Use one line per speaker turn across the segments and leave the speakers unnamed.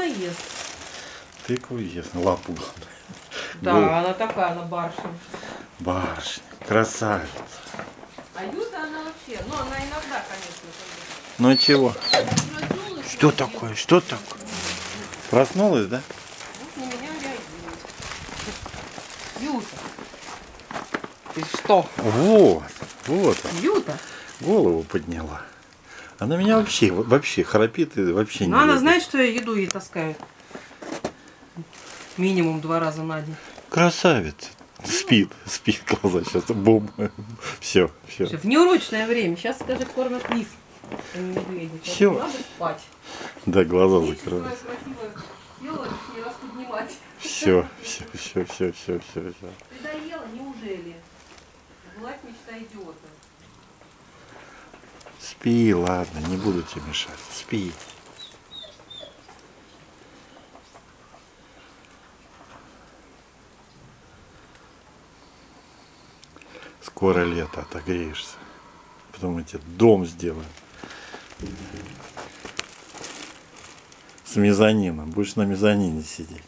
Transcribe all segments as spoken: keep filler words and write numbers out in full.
она ест.
Тыкву ест, лапу главное.
Да,
Гол...
она такая, она барышня.
Барышня, красавица.
А Юта она вообще, ну она иногда, конечно.
Ну чего? Что такое? Что такое? Проснулась, да?
Вот на меня реагирует. Юта. Ты что?
Вот, вот.
Юта?
Голову подняла. Она меня вообще, вообще храпит и вообще
Ну
не
она
любит.
знает, что я еду ей таскаю. Минимум два раза на день.
Красавица. Спит, спит, глаза сейчас, бум, все, все.
В неурочное время, сейчас, скажи, кормят лис, а не медведей.
Все.
Надо спать.
Да, глаза
Видите,
закрывают.
свое красивое тело не раз поднимать.
Все, все, все, все, все, все, все.
Ты доела, неужели? Власть мечта идиота.
Спи, ладно, не буду тебе мешать. Спи. Скоро лето, отогреешься. Потом мы тебе дом сделаем. С мезонином. Будешь на мезонине сидеть.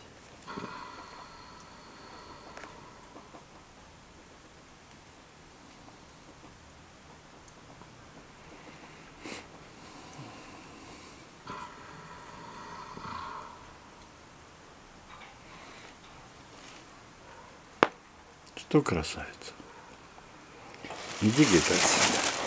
Что, красавица? Иди, говорит, отсюда.